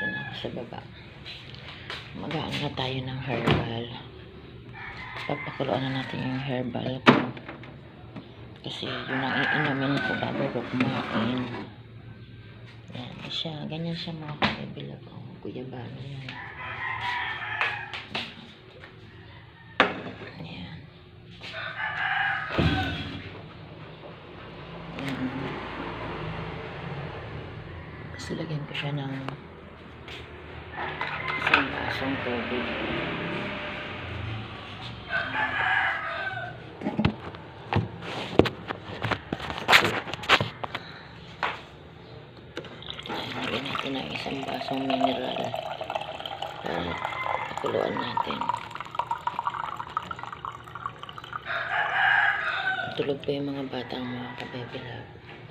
na ako sa baba. Mag-aano na tayo ng herbal. Papakuluan na natin yung herbal ko. Kasi yun ang iinamin ko bago ko kumain. Yan siya. Ganyan siya mga kabibilab. Guyabano yan. Ayan. Tapos lagyan ko siya ng isang basong tubig. Lagyan natin ng isang basong mineral para pakuluan natin. Tulog pa yung mga batang mga kabebilab.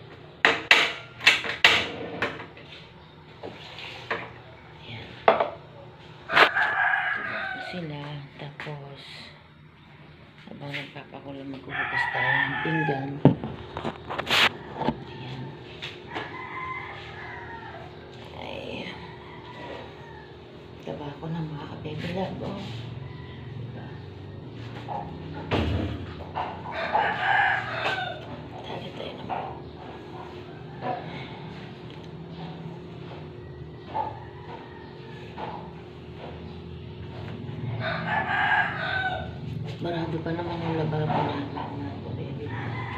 Ayan. Sila. Tapos habang nagpapakulo, maghuhugas tayo ng pinggan. Ayan. Ay. Taba ko ng mga kabebilab. Oh. Diba? Tali tayo naman. Barado pa naman yung lababo natin mga kabebilab.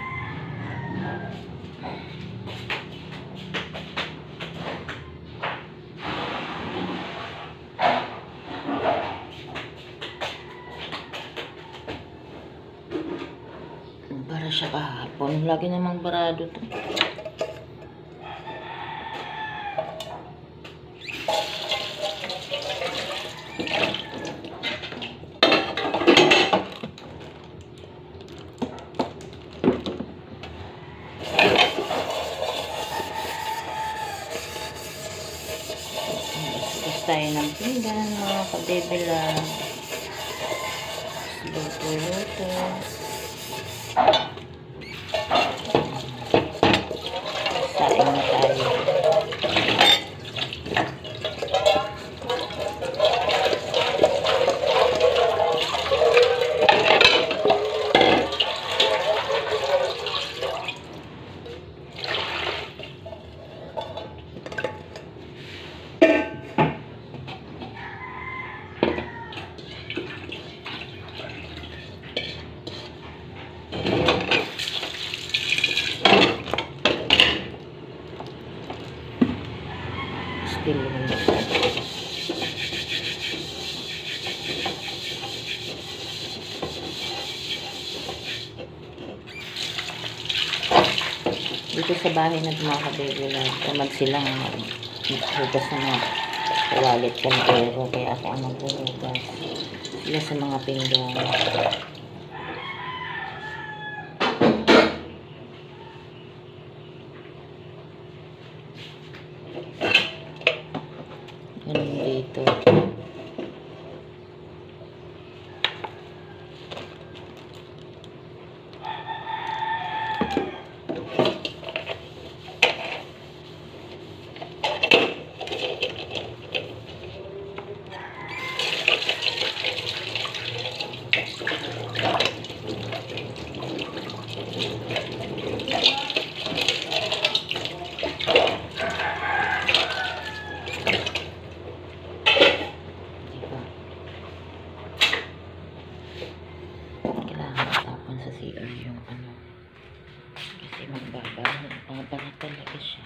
Para siya kahapon. Lagi namang barado to. Gusto tayo ng pinggan mga kabebilab. Luto-luto. Saing na tayo. Still naman. Dito sa bahay na mga kabebilab, tamad silang maghugas sa mga wallet kantero, kaya ako ang maghuhugas sila sa mga pinggan. Ganun dito. Sa CR yung ano kasi magbabanat talaga siya.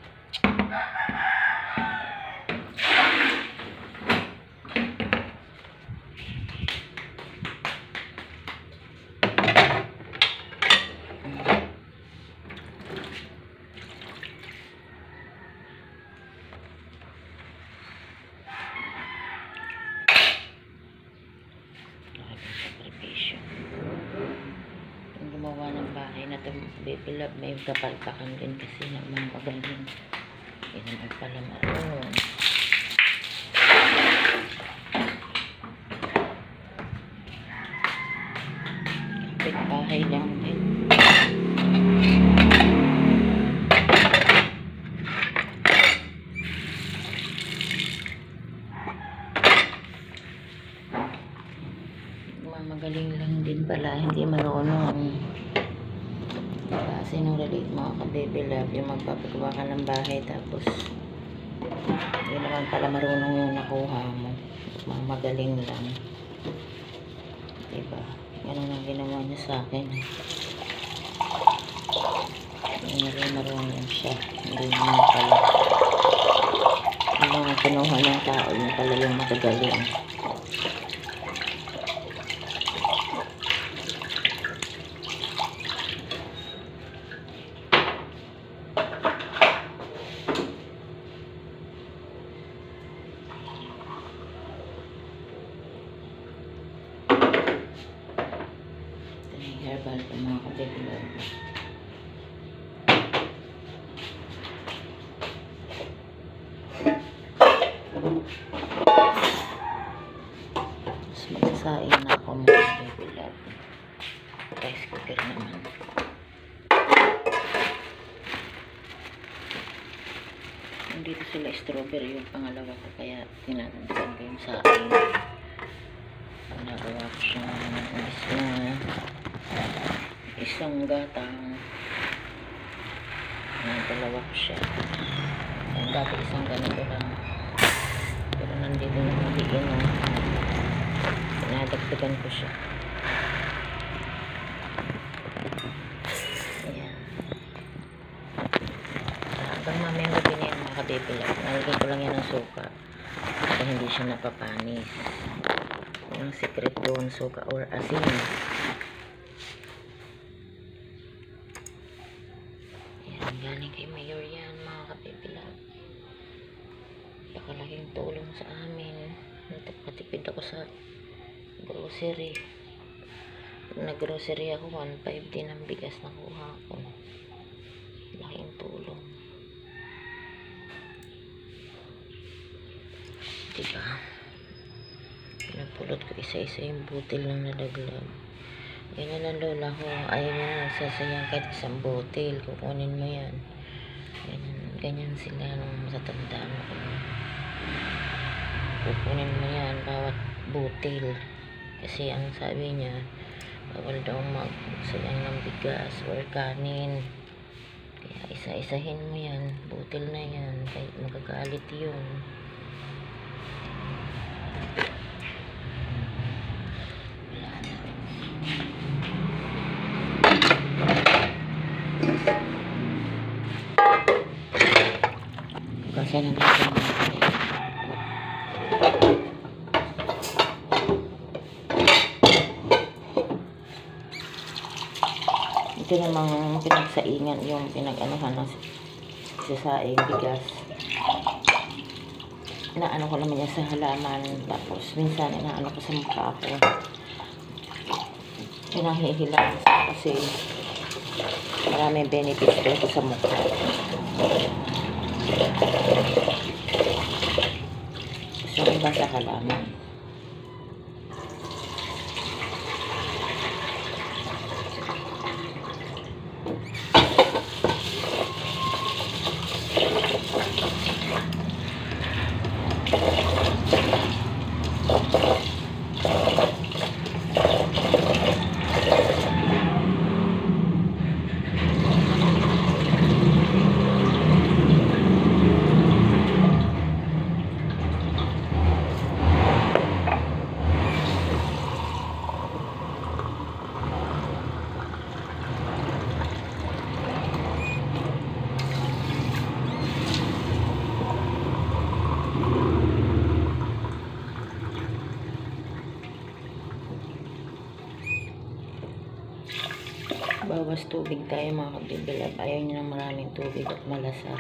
Gumawa ng bahay na ito kabebilab, may kapalpakan din kasi ng mga magaling. Yan naman pala maroon. Kapit bahay lang din. Magaling lang din pala, hindi marunong. Kasi nung relate mga ka-baby love, yung magpapagawa ka ng bahay tapos hindi naman pala marunong yung nakuha mo. Magaling lang. Diba? Ganun ang ginawa niya sa akin. Hindi marunong siya. Hindi naman pala. Yung mga kinuha ng tao, yung pala yung magagaling. Herbal pa mga ka-baby love. Tapos magsasain na ako mga ka-baby love. Rice cooker naman. Nandito sila strawberry yung pangalawa ko kaya tinatagdagan ko yung sain. Nagawa ko siya isang gatang. Dalawa ko siya. Ang dati isang ganito lang. Pero nandito na maliin na. Pinadagdagan ko siya. Ayan. Hanggang mamayang gabi na yan mga ka-baby love. Nalagyan ko lang yan ng suka. Para hindi siya napapanis. Yung secret doon, suka or asin. Ayan, galing kay Mayor yan mga ka-baby love. Napakalaking tulong sa amin. Natipid ako sa grocery. Pag nag-grocery ako, 1.5 din ang bigas na kuha ko. Laking tulong. Diba? Pinapulot ko isa-isa yung butil ng nadaglag. Ganyan ang lola ko. Ayaw niya nagsasayang kahit isang butil. Kukunin mo yan. Ganyan sila nung matatandaan ko. Kukunin mo yan bawat butil. Kasi ang sabi niya, bawal daw magsayang ng bigas or kanin. Kaya isa-isahin mo yan. Butil na yan. Kahit magagalit yun. Kasi nandito ito namang pinagsaingan yung pinag-anuhan ng sisaing bigas. Inaano ko naman yan sa halaman, tapos minsan inaano ko sa mukha ko. Pinahihilaan kasi maraming benefits dito sa mukha. Gusto ko ba sa halaman? Bawas tubig tayo mga ka-baby love. Ayaw nyo ng maraming tubig at malasa.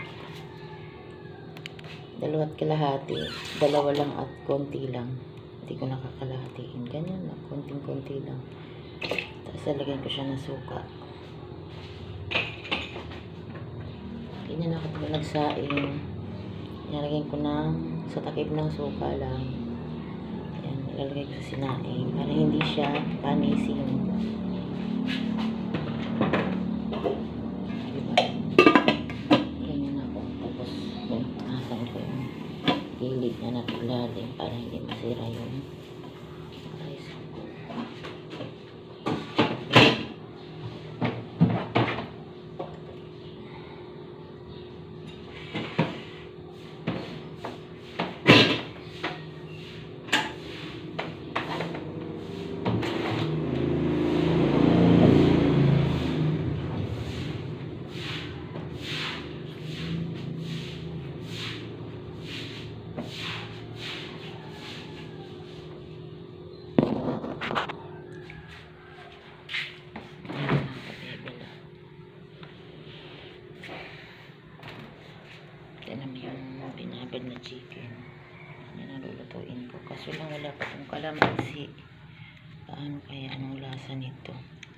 2 kalahati. 2 lang at konti lang. Hindi ko nakakalahatiin. Ganyan lang. Konting-konti lang. Tapos lalagyan ko siya ng suka. Ganyan ako pag nagsaing. Nilagyan ko sa takip ng suka lang. Ayan. Ilalagay ko sa sinaing. Para hindi siya panisin. Gilid na natulalim para hindi masira yung rice. Tinan mo yung binabad na chicken. Yan ang lulutuin ko. Kaso lang wala pa itong kalamansi. Paano kaya anong lasa nito?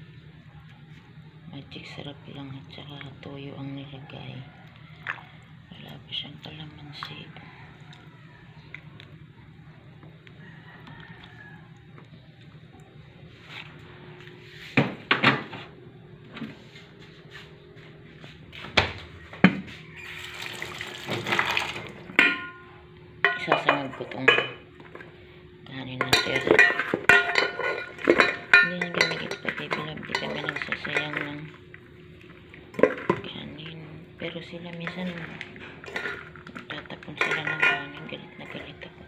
Magic sarap lang at saka toyo ang nilagay. Wala pa siyang kalamansi. Isasangag ko itong kanin na tira. Hindi na kami ipag-ibilab. Di kami nagsasayang ng kanin. Pero sila minsan tatapon sila ng kanin. Galit na galit ako.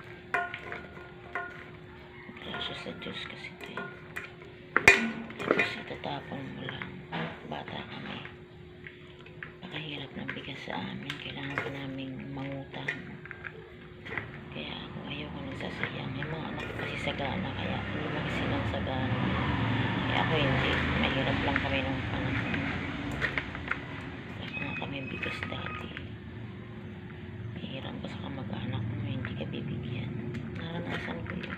Grasya sa Diyos kasi ito eh. Tapos itatapon mo lang. Bata kami. Pakahirap ng bigas sa amin. Kailangan pa namin mangutang. Kaya ako ayoko nagsasayang. Yung mga anak ko kasi sagana. Kaya lumaki silang sagana. Kaya ako hindi. Mahirap lang kami nung panahon. Wala nga kami bigas dati. Mahirap pa sa kamag-anak mo. Hindi ka bibigyan. Naranasan ko yun.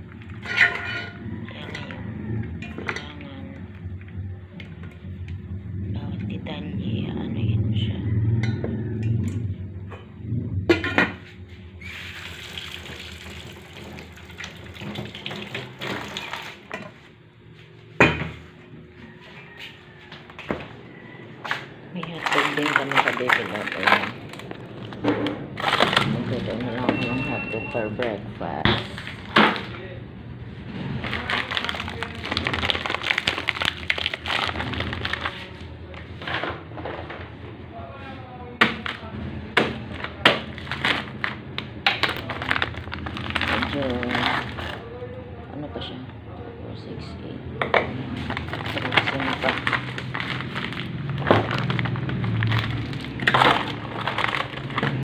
Kaya ngayon, kailangan bawat detalye, ano yun mo siya. May hotdog din kami sa Baby Love. Ayan. Magkita na lang ako ng hotdog for breakfast. Medyo ano pa siya? 4, 6, 8, 3.